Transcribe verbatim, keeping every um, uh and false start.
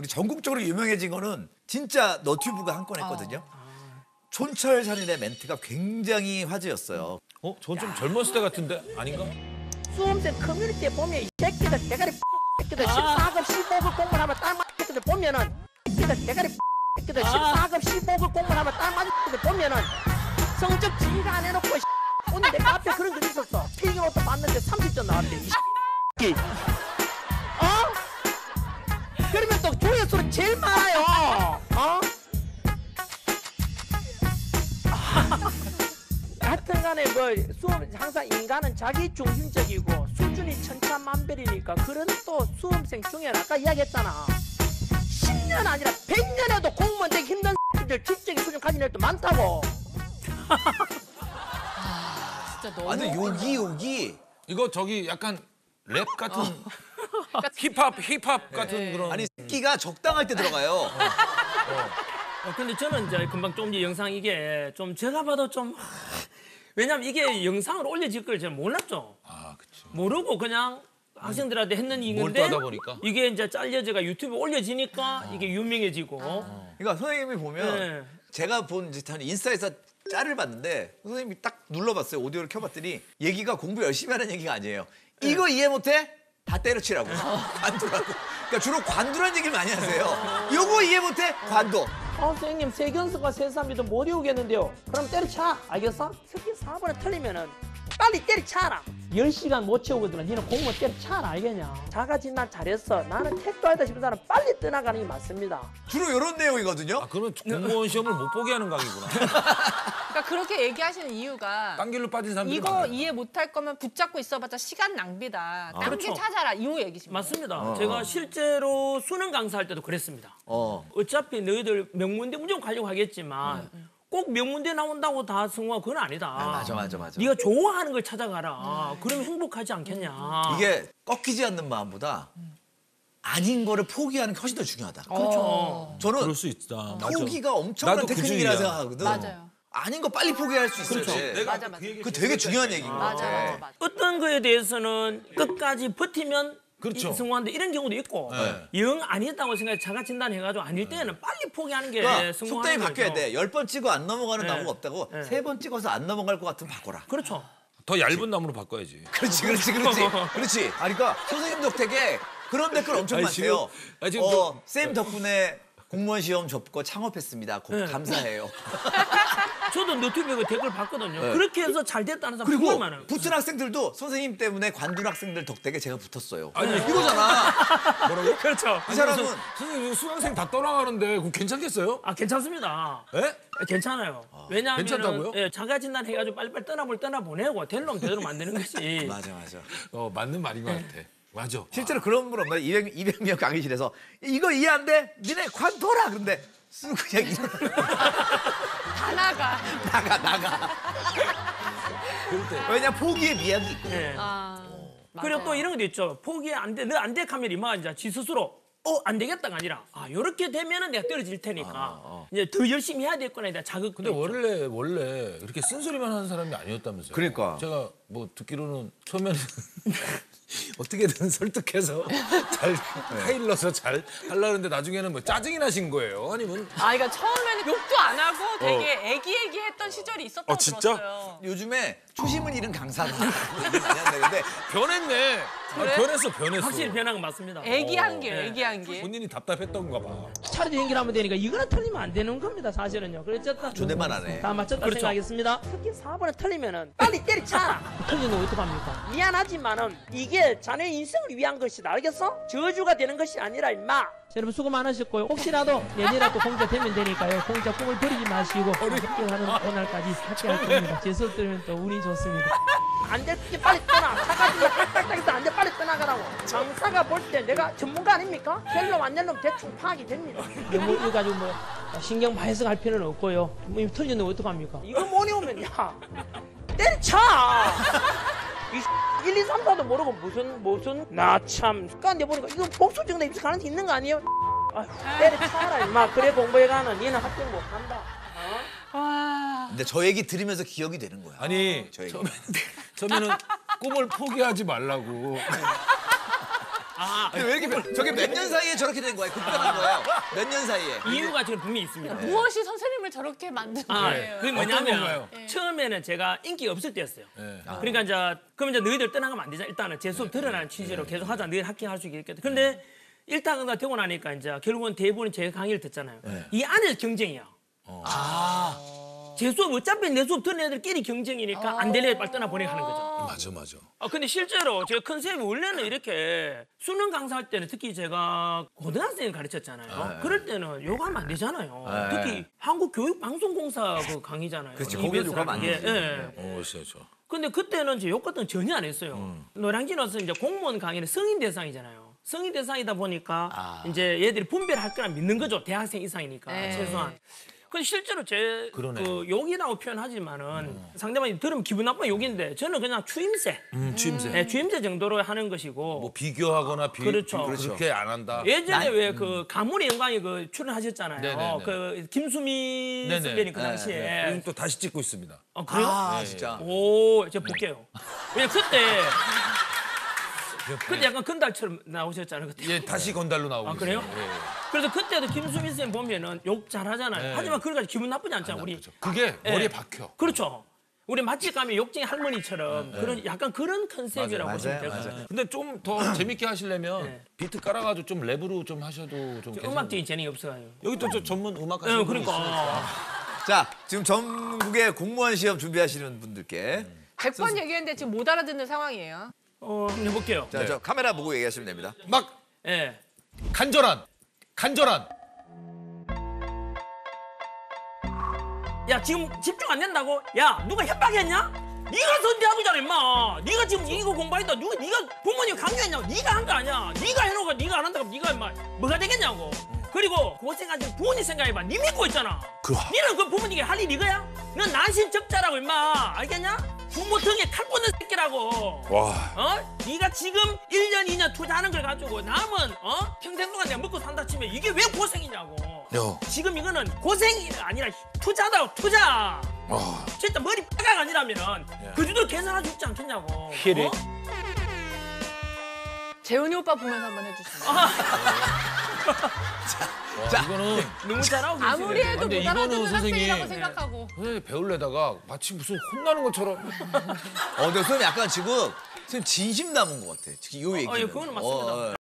우리 전국적으로 유명해진 거는 진짜 너튜브가 한 건 했거든요. 촌철살인의 멘트가 굉장히 화제였어요. 어? 전 좀 젊었을 때 같은데 아닌가? 수험생 커뮤니티에 보면 이 새끼들 대가리 새끼들 십사 급 십오 급 공부하면 딱 맞는 새끼들 보면은 새끼들 대가리 새끼들 십사 급 십오 급 공부하면 딱 맞는 새끼들 보면은 성적 지휘가 안 해놓고 오늘 내가 앞에 그런 게 있었어. 필기노트 봤는데 삼십 점 나왔대. 이 새끼. 어? 그러면 또 조회수는 제일 많아요. 어? 하여튼간에 뭐 수험 항상 인간은 자기 중심적이고 수준이 천차만별이니까 그런 또 수험생 중에 아까 이야기했잖아. 십 년 아니라 백 년에도 공무원 되기 힘든 X들 지적인 수준 가진 애들도 많다고. 진짜 너무. 완전 욕이 욕이. 이거 저기 약간 랩 같은 힙합 힙합 같은 네. 그런. 아니 새끼가 적당할 때 들어가요. 어, 근데 저는 이제 금방 좀 전에 영상 이게 좀 제가 봐도 좀 왜냐면 이게 영상으로 올려질 걸 제가 몰랐죠. 아, 그치. 모르고 그냥 학생들한테 했는 몰두하다 얘기인데 보니까. 이게 이제 잘려져가 유튜브에 올려지니까 이게 유명해지고. 그러니까 선생님이 보면 네. 제가 본 이제 한 인스타에서 짤을 봤는데 선생님이 딱 눌러봤어요. 오디오를 켜봤더니 얘기가 공부 열심히 하는 얘기가 아니에요. 이거 이해 못해? 다 때려치라고. 관두라고. 그러니까 주로 관두라는 얘기를 많이 하세요. 이거 이해 못해? 관둬. 어, 선생님 세견서가 세삼이도 못 외우겠는데요. 그럼 때려쳐. 알겠어? 특히 사 번에 틀리면은 빨리 때려쳐라. 열 시간 못 채우거든. 니는 공무원 때려쳐라. 알겠냐? 자가진단 잘했어. 나는 택도 하다 싶은 사람 빨리 떠나가는 게 맞습니다. 주로 이런 내용이거든요. 아, 그러면 공무원 시험을 못 보게 하는 강의구나. 그러니까 그렇게 얘기하시는 이유가 딴 길로 빠진 사람들이 이거 많아요. 이해 못할 거면 붙잡고 있어봤자 시간 낭비다. 딴 길 그렇죠. 찾아라. 이 얘기십니다. 맞습니다. 어, 제가 어. 실제로 수능 강사할 때도 그랬습니다. 어. 어차피 너희들 명문대 무조건 가려고 하겠지만 꼭 명문대 나온다고 다 성공하고 그건 아니다. 아, 맞아 맞아 맞아. 네가 좋아하는 걸 찾아가라. 그러면 행복하지 않겠냐. 이게 꺾이지 않는 마음보다 아닌 거를 포기하는 게 훨씬 더 중요하다. 그렇죠. 저는 그럴 수 있다. 맞아. 포기가 엄청난 나도 그 테크닉이라 주의야. 생각하거든. 맞아요. 아닌 거 빨리 포기할 수 있어야 그렇죠. 돼. 내가 맞아, 맞아. 그 얘기 그 되게 중요한 얘기인 것 맞아, 같아. 맞아, 맞아. 어떤 거에 대해서는 끝까지 버티면 그렇죠. 이- 성공하는데 이런 경우도 있고 네. 영 아니었다고 생각해 자가 진단해가지고 아닐 때는 빨리 포기하는 게 그러니까 성공하는 속담이 거죠. 바뀌어야 돼. 열 번 찍어 안 넘어가는 네. 나무가 없다고. 네. 세 번 찍어서 안 넘어갈 것 같으면 바꿔라. 그렇죠. 더 얇은 나무로 바꿔야지. 그렇지, 그렇지, 그렇지. 그렇지. 아, 그러니까 선생님 덕택에 그런 댓글 엄청 아니, 많대요. 지금- 아니, 지금 어, 그- 쌤 덕분에 공무원 시험 접고 창업했습니다. 고, 네. 감사해요. 저도 너튜브에 그 댓글 봤거든요. 네. 그렇게 해서 잘 됐다는 사람 그리고 정말 많아요. 붙은 학생들도 선생님 때문에 관둔 학생들 덕택에 제가 붙었어요. 아니, 이거잖아. 뭐라고? 그렇죠. 이 사람은 선생님 수강생 다 떠나가는데 그거 괜찮겠어요? 아 괜찮습니다. 예? 괜찮아요. 왜냐하면 괜찮다고요? 예, 자가 진단 해가지고 빨리빨리 떠나볼 떠나보내고 될 놈 되도록 만드는 것이. 맞아, 맞아. 어, 맞는 말인 것 같아. 맞아. 실제로 그런 분 없나요? 이백, 이백 명 강의실에서 이거 이해 안 돼? 니네 관둬라. 그런데 쓱 그냥 일어나. 다 나가. 나가, 나가. 왜냐 포기의 미학이 있거든. 예. 아, 그리고 맞아요. 또 이런 것도 있죠. 포기 안 돼, 너 안 돼 하면 이마 이제 지 스스로 어 안 되겠다가 아니라 아 이렇게 되면은 내가 떨어질 테니까 이제 더 열심히 해야 될 거나 이제 자극. 근데 원래 원래 이렇게 쓴소리만 하는 사람이 아니었다면서요? 그러니까. 제가 뭐 듣기로는 처음에는 어떻게든 설득해서 잘 타일러서 잘 하려는데 나중에는 뭐 짜증이 나신 거예요? 아니면 아, 그러니까 처음에는 욕도 안 하고 되게 애기애기했던 시절이 있었다고 어, 진짜? 들었어요. 요즘에 초심을 잃은 강사가 얘기 많이 한다는데 변했네. 그래? 아, 변했어, 변했어. 확실히 변한 건 맞습니다. 애기한 게, 네. 애기한 게. 본인이 답답했던가 봐. 차례도 연결하면 되니까 이거는 틀리면 안 되는 겁니다. 사실은요. 그랬죠. 존댓말 안 해. 다 맞췄다 그렇죠. 생각하겠습니다. 특히 사 번에 틀리면은 빨리 때려쳐라. 틀리면 어떡합니까? 미안하지만은 이게 자네 인생을 위한 것이다. 알겠어? 저주가 되는 것이 아니라 임마. 여러분 수고 많으셨고요. 혹시라도 내년이라도 공짜 되면 되니까요. 공짜 꿈을 버리지 마시고 합격하는 그날까지 합격할 겁니다. 제 수업 들으면 또 운이 좋습니다. 안 될 때 빨리 떠나. 차가지고 딱딱딱해서 안 돼 빨리 떠나가라고. 장사가 볼 때 내가 전문가 아닙니까? 셀럽 안 낼놈 대충 파악이 됩니다. 뭐 이거 가지고 뭐 신경 발성할 필요는 없고요. 뭐 이거 틀리는 거 어떡합니까? 이거 뭐니 오면 야 때려쳐. 이 일, 이, 삼, 사도 모르고 무슨 무슨 나 참 습관돼 보니까 이거 복수 정답 입시 가능성 있는 거 아니에요? 아휴, 때려쳐라 임마. 그래 공부해가는 니는 합격 못한다. 어? 와. 근데 저 얘기 들으면서 기억이 되는 거야. 아니, 저 얘기. 처음에는, 처음에는 꿈을 포기하지 말라고. 아, 아니, 왜 이렇게 변- 저게 몇 년 사이에 저렇게 된 거예요? 급변한 거예요? 몇 년 사이에? 이유가 지금 분명히 있습니다. 무엇이 선생님을 저렇게 만든 아, 거예요? 그게 어떤 뭐냐면 건가요? 처음에는 제가 인기가 없을 때였어요. 네. 그러니까 이제 그러면 이제 너희들 떠나가면 안 되잖아. 일단은 제 수업 들어라는 취지로 계속 하자. 너희 합격할 수 있겠다. 근데 일타강사 되고 나니까 이제 결국은 대부분 제 강의를 듣잖아요. 이 안에서 경쟁이야. 제 수업 어차피 내 수업 듣는 애들끼리 경쟁이니까 안 되는 애들 빨리 떠나보내고 하는 거죠. 맞아 맞아. 아 근데 실제로 제 컨셉이 원래는 이렇게 수능 강사할 때는 특히 제가 고등학생을 가르쳤잖아요. 그럴 때는 욕하면 안 되잖아요. 네. 특히 한국교육방송공사 그 강의잖아요. 그렇지, 거기에 욕하면 안 이비에스라는 게. 되지. 예. 어, 진짜. 근데 그때는 이제 욕 같은 거 전혀 안 했어요. 음. 노량진에서 이제 공무원 강의는 성인 대상이잖아요. 성인 대상이다 보니까 아. 이제 얘들이 분별할 거라 믿는 거죠. 대학생 이상이니까 네. 최소한. 근데 실제로 제 그러네. 그 욕이라고 표현하지만은 상대방이 들으면 기분 나쁜 욕인데 저는 그냥 추임새, 음, 취임새. 네, 추임새 정도로 하는 것이고 뭐 비교하거나 비, 그렇죠. 비- 그렇게 안 한다. 예전에 왜 그 가문의 영광이 그 출연하셨잖아요. 네네네. 그 김수미 네네. 선배님 그 네, 당시에. 요즘 또 다시 찍고 있습니다. 어, 그래요? 아, 진짜. 오, 제가 볼게요. 왜냐 그때 그때 약간 건달처럼 나오셨잖아요. 그때. 예, 다시 건달로 나오고 아, 있어요. 그래요? 예, 예. 그래서 그때도 김수미 선생님 보면은 욕 잘하잖아요. 네. 하지만 그래가지고 기분 나쁘지 않잖아요. 우리. 그렇죠. 그게 예. 머리에 박혀. 그렇죠. 우리 맛집 가면 욕쟁이 할머니처럼 그런 약간 그런 컨셉이라고 맞아요, 보시면 될 것 맞아요. 같아요. 근데 좀 더 재밌게 하시려면 네. 비트 깔아가지고 좀 랩으로 좀 하셔도 좀 괜찮아요. 음악적인 재능이 없어요. 여기 또 저 전문 음악 하시는 네, 분이 있으니까. 그러니까. 자, 지금 전국의 공무원 시험 준비하시는 분들께 백 번 얘기했는데 지금 못 알아듣는 상황이에요. 어, 한번 해볼게요. 자, 저 카메라 보고 얘기하시면 됩니다. 막 예. 간절한 간절한 야 지금 집중 안 된다고? 야 누가 협박했냐? 네가 선대하고잖아 임마. 네가 지금 이거 공부했다. 누가 네가 부모님 강요했냐고. 네가 한 거 아니야. 네가 해놓고 네가 안 한다고 네가 임마 뭐가 되겠냐고. 그리고 고생하신 부모님 생각해봐. 네 믿고 있잖아. 그- 니는 그 부모님께 할 일 이거야? 넌 난심적자라고 임마. 알겠냐? 부모 등에 칼 꽂는 새끼라고. 와. 어? 네가 지금 일 년, 이 년 투자하는 걸 가지고 남은 어? 평생 동안 내가 먹고 산다 치면 이게 왜 고생이냐고. 야. 지금 이거는 고생이 아니라 투자다 투자. 와. 진짜 머리 빠각 아니라면은 예. 그 정도 계산할 수 있지 않겠냐고. 히리. 어? 재훈이 오빠 보면서 한번 해주세요. 와, 이거는 너무 잘하고 계시네. 아무리 해도 근데 못 이거는 알아듣는 선생님- 학생이라고 생각하고. 선생님 배울래다가 마치 무슨 혼나는 것처럼 어, 근데 선생님 약간 지금 선생님 진심 담은 것 같아. 지금 요 얘기는. 예, 그거는 맞습니다. 어, 어.